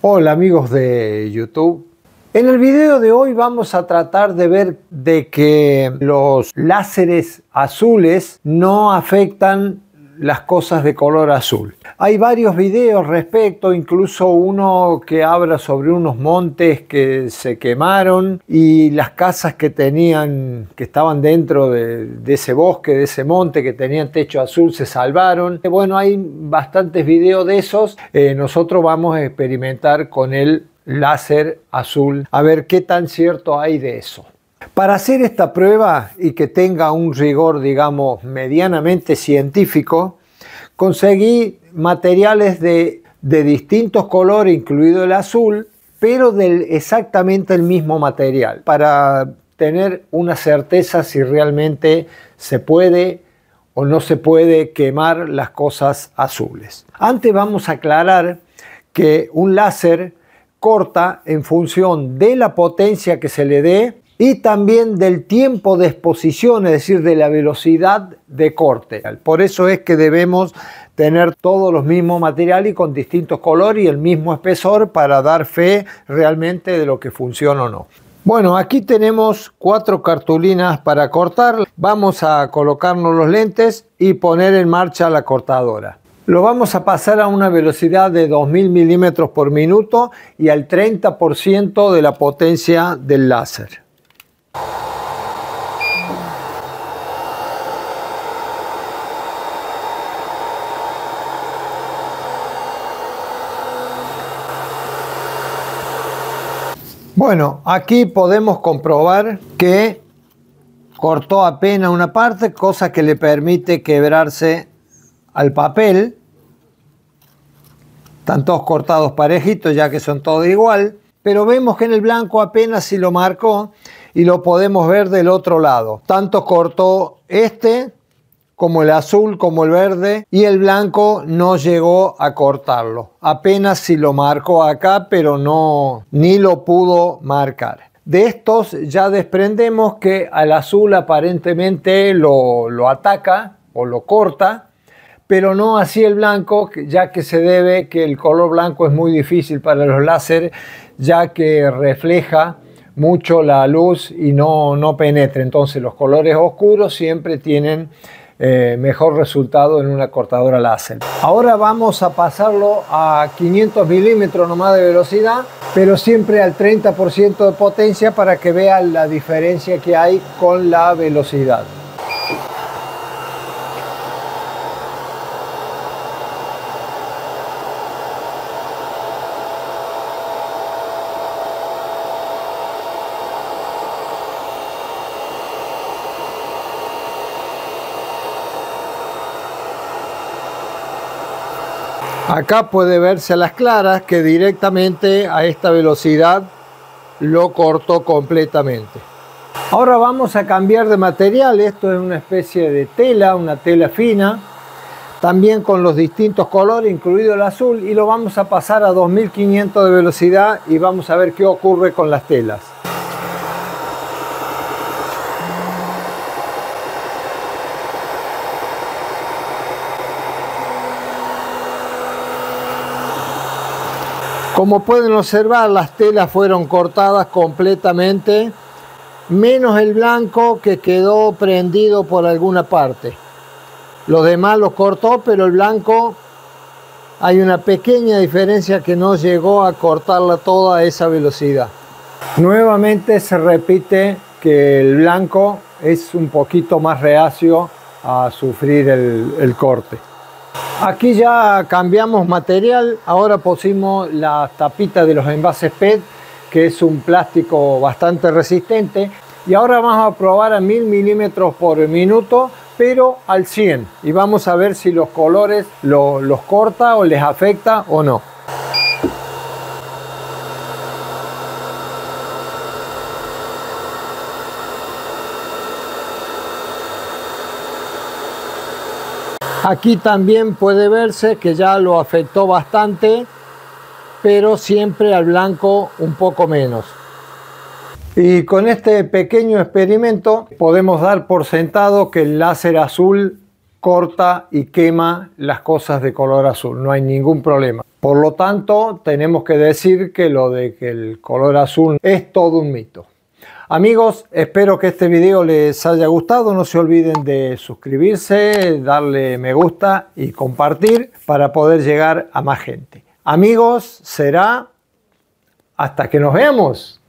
Hola amigos de YouTube. En el video de hoy vamos a tratar de ver de que los láseres azules no afectan las cosas de color azul. Hay varios videos respecto, incluso uno que habla sobre unos montes que se quemaron y las casas que estaban dentro de ese bosque, de ese monte que tenían techo azul, se salvaron. Bueno, hay bastantes videos de esos. Nosotros vamos a experimentar con el láser azul a ver qué tan cierto hay de eso. Para hacer esta prueba y que tenga un rigor, digamos, medianamente científico, conseguí materiales de distintos colores, incluido el azul, pero exactamente el mismo material, para tener una certeza si realmente se puede o no se puede quemar las cosas azules. Antes vamos a aclarar que un láser corta en función de la potencia que se le dé y también del tiempo de exposición, es decir, de la velocidad de corte. Por eso es que debemos tener todos los mismos materiales y con distintos colores y el mismo espesor para dar fe realmente de lo que funciona o no. Bueno, aquí tenemos 4 cartulinas para cortar. Vamos a colocarnos los lentes y poner en marcha la cortadora. Lo vamos a pasar a una velocidad de 2000 milímetros por minuto y al 30% de la potencia del láser. Bueno, aquí podemos comprobar que cortó apenas una parte, cosa que le permite quebrarse al papel. Están todos cortados parejitos ya que son todos igual, pero vemos que en el blanco apenas sí lo marcó y lo podemos ver del otro lado. Tanto cortó este como el azul, como el verde, y el blanco no llegó a cortarlo. Apenas sí lo marcó acá, pero no, ni lo pudo marcar. De estos ya desprendemos que al azul aparentemente lo ataca o lo corta, pero no así el blanco, ya que se debe que el color blanco es muy difícil para los láser, ya que refleja mucho la luz y no penetra. Entonces los colores oscuros siempre tienen mejor resultado en una cortadora láser. Ahora vamos a pasarlo a 500 milímetros nomás de velocidad, pero siempre al 30% de potencia para que vean la diferencia que hay con la velocidad. Acá puede verse a las claras que directamente a esta velocidad lo cortó completamente. Ahora vamos a cambiar de material. Esto es una especie de tela, una tela fina, también con los distintos colores, incluido el azul, y lo vamos a pasar a 2500 de velocidad y vamos a ver qué ocurre con las telas. Como pueden observar, las telas fueron cortadas completamente, menos el blanco que quedó prendido por alguna parte. Los demás los cortó, pero el blanco hay una pequeña diferencia que no llegó a cortarla toda a esa velocidad. Nuevamente se repite que el blanco es un poquito más reacio a sufrir el corte. Aquí ya cambiamos material, ahora pusimos las tapitas de los envases PET, que es un plástico bastante resistente, y ahora vamos a probar a 1000 milímetros por minuto, pero al 100, y vamos a ver si los colores los corta o les afecta o no. Aquí también puede verse que ya lo afectó bastante, pero siempre al blanco un poco menos. Y con este pequeño experimento podemos dar por sentado que el láser azul corta y quema las cosas de color azul, no hay ningún problema. Por lo tanto, tenemos que decir que lo de que el color azul es todo un mito. Amigos, espero que este video les haya gustado. No se olviden de suscribirse, darle me gusta y compartir para poder llegar a más gente. Amigos, será hasta que nos veamos.